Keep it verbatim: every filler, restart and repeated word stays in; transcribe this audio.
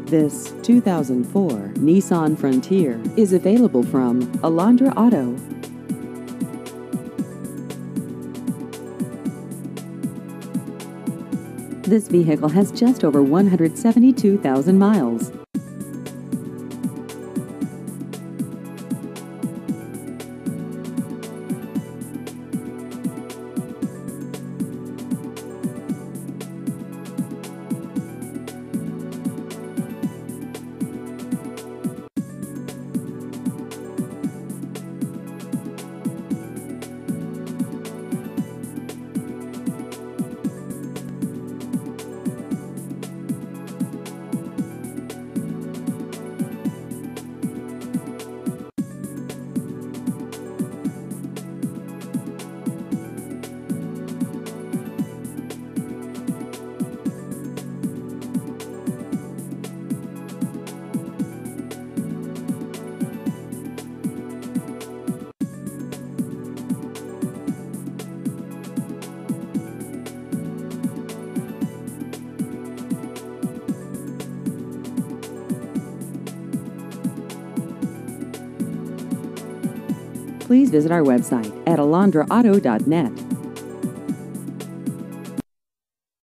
This two thousand four Nissan Frontier is available from Alondra Auto. This vehicle has just over one hundred seventy-two thousand miles. Please visit our website at alondra auto dot net.